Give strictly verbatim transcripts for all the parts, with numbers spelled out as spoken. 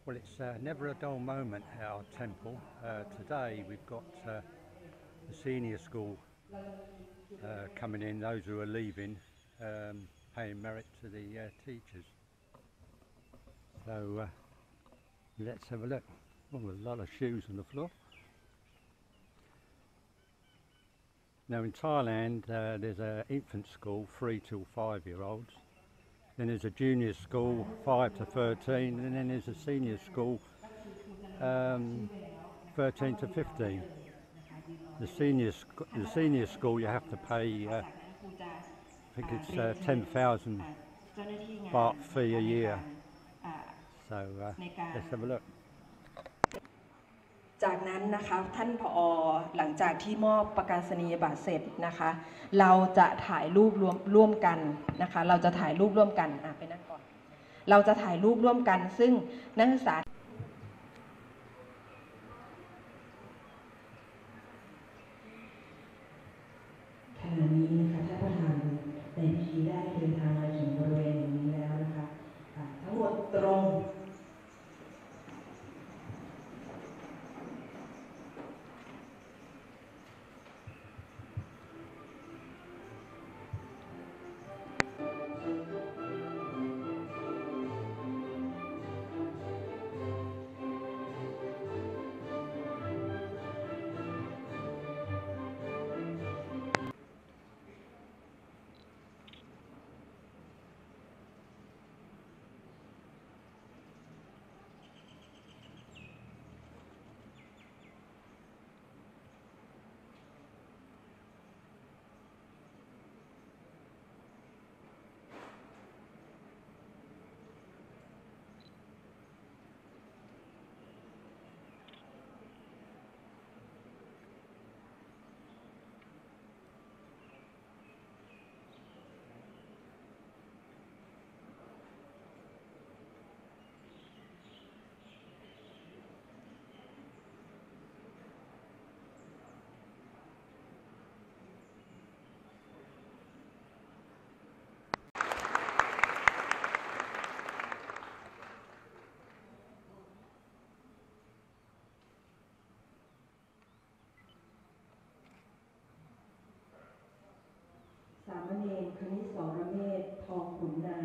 Well, it's uh, never a dull moment at our temple. Uh, today we've got uh, the senior school uh, coming in, those who are leaving, um, paying merit to the uh, teachers. So uh, let's have a look. Oh, a lot of shoes on the floor. Now in Thailand uh, there's an infant school, three till five year olds. Then there's a junior school, five to thirteen, and then there's a senior school, um, thirteen to fifteen. The senior, the senior school you have to pay, uh, I think it's uh, ten thousand baht fee a year. So uh, let's have a look. จากนั้นนะคะท่านผอ.หลังจากที่มอบประกาศนียบัตรเสร็จนะคะเราจะถ่ายรูปร่วมร่วมกันนะคะเราจะถ่ายรูปร่วมกันอ่ะไปนั่งก่อนเราจะถ่ายรูปร่วมกันซึ่งนักศึกษาขณะนี้นะคะท่านประธานในพิธีได้เดินทางมาถึงบริเวณนี้แล้วนะคะทั้งหมดตรงสามเณรคณิษฐ์สรเมธทองขุนนาง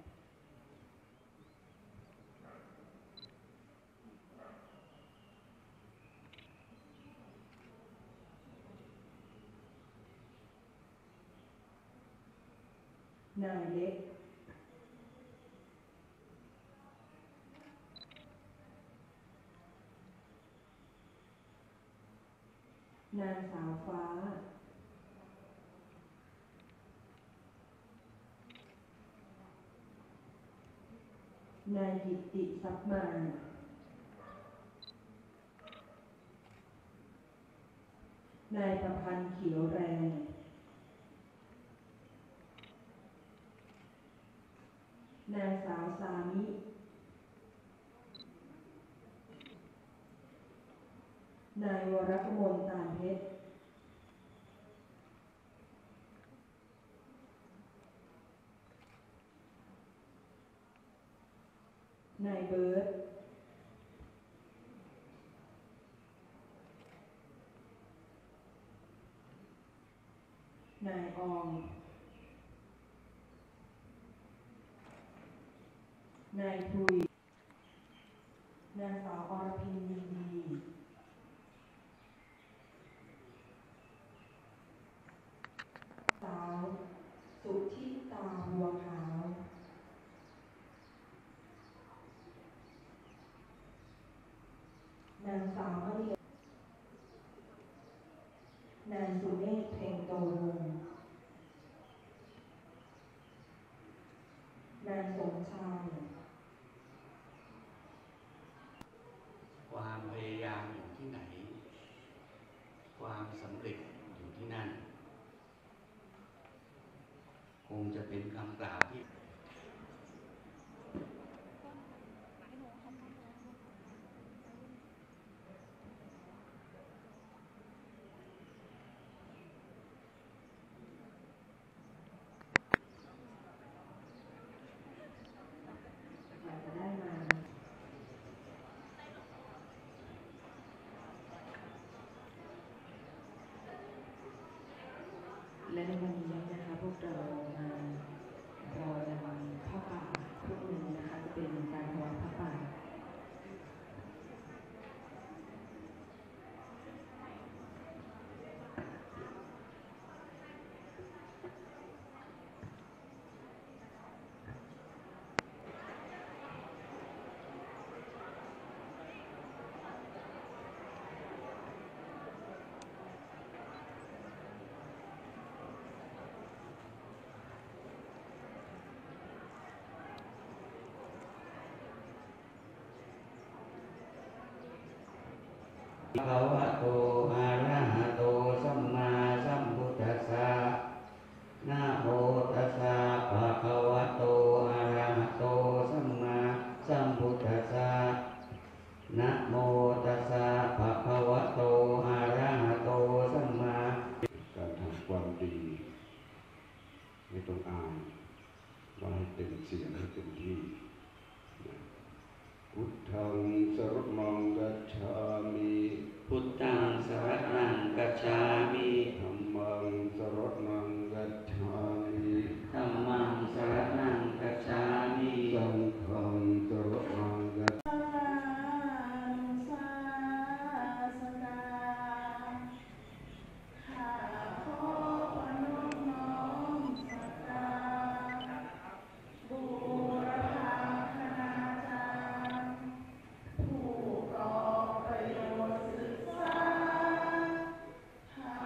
นายเล็กนางสาวฟ้านายกิตติทรัพย์มานายประพันธ์เขียวแรงนางสาวสามินายวรกมลตาลเพชรนายเบิร์ตนายออมนายพุยนางสาวอรพินยินดีสาวสุธิตาบัวขาวนางสาวมณีนายสุเมธเพ็งโตวงศ์นายสมชายความพยายามอยู่ที่ไหนความสำเร็จอยู่ที่นั่นคงจะเป็นคำกล่าวที่เรามารอนำผ้าป่าทุกหนึ่งนะคะจะเป็นการถวายผ้าป่าภะคะวะโตอะระหะโตสัมมาสัมพุทธัสสะนะโมตัสสะภะคะวะโตอะระหะโตสัมมาสัมพุทธัสสะนะโมตัสสะภะคะวะโตอะระหะโตสัมมาการทำความดีไม่ต้องอายว่าให้เต็มเสียงให้เต็มที่พุทธังสรณังกัจฉามิพุทธังสรณังกัจฉามิธัมมังสรณังกัจฉามิธัมมังสรณังกัจฉามิสังฆังสรณังกัจฉามิ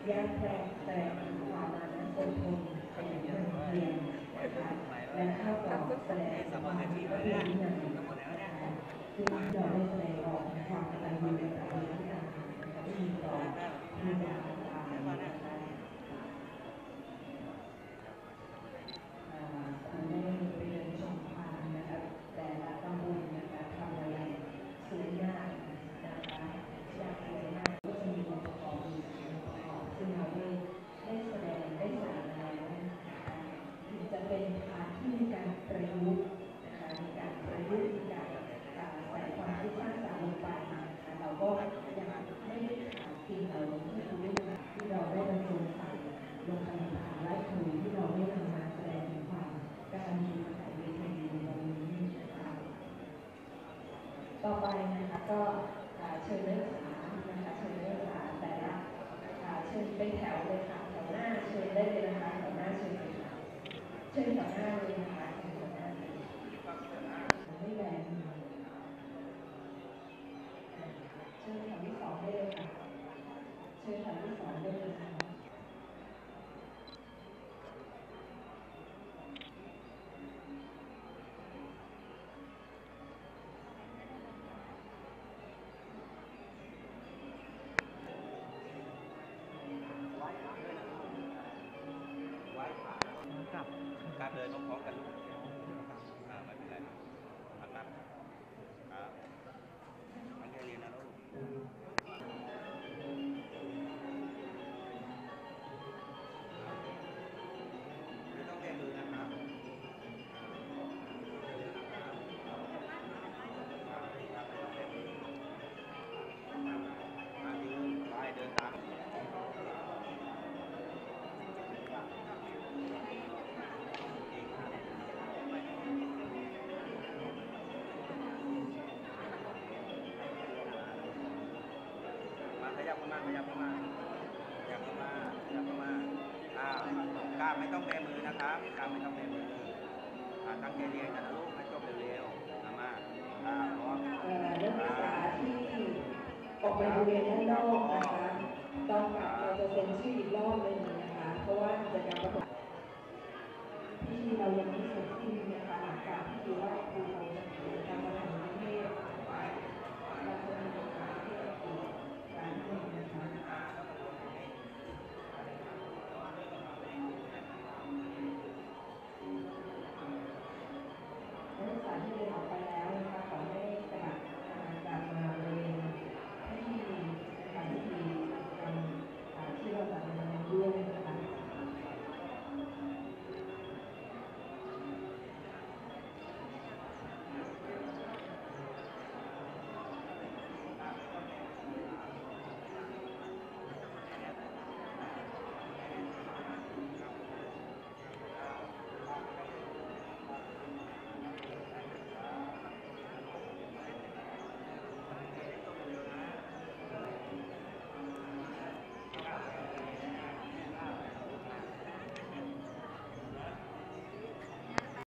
ย่างแปลงแปลงความมานะอดทนขยันหมั่นเพียรนะคะและข้าวกล่องแสดงความมีวินัยนะคะซึ่งเราได้แสดงออกความกตัญญูกตเวทีที่มีต่อผู้บริหารนะคะคุณได้ไปเดินชมพานนะคะแต่ละตำบลนะคะทำอะไรสวยงามนะคะอยากสวยงามก็จะมีองค์ประกอบมีองค์ประกอบซึ่งเราได้ได้แสดงได้สอนแล้วนะคะถึงจะเป็นพานที่มีการประยุกต์นะคะมีการประยุกต์มีการใส่ความคิดสร้างสรรค์ลงไปนะคะเราก็ยังไม่ได้ขาดสิ่งเหล่านี้ที่เราได้ที่เราได้บรรจุใส่ลงไปในพานไร้ครูที่เราได้นำมาแสดงถึงความการมีสายเวทีในวันนี้นะคะต่อไปนะคะก็เชิญนักศึกษานะคะเชิญนักศึกษาแต่ละเชิญเป็นแถวเลยค่ะแถวหน้าเชิญได้เลยนะคะแถวหน้าเชิญเลยค่ะเชิญแถวหน้าเลยนะคะเชิญแถวหน้าเลยไม่แรงเชิญแถวที่สองได้เลยค่ะเชิญแถวที่สองได้เลยค่ะการเดินพร้อมๆกันลูกอ่าไม่เป็นไรครับครับครับตั้งใจเรียนนะลูกไม่ต้องแก้มือนะครับมายืนไปเดินตามขยับเข้ามาขยับเข้ามาขยับเข้ามาขยับเข้ามาอ้าวกล้ามไม่ต้องแบมือนะครับกล้ามไม่ต้องแบมืออ่าตั้งใจเรียนกันนะลูกให้จบเร็วๆนะมาอ่าพร้อมนักศึกษาที่ออกไปบริเวณด้านนอกนะคะตอนกลับเราจะเซ็นชื่ออีกรอบเลยนะคะเพราะว่ากิจกรรมประกอบพิธีเรายังไม่เสร็จสิ้นนะคะหลังจากพิธีไหว้ครู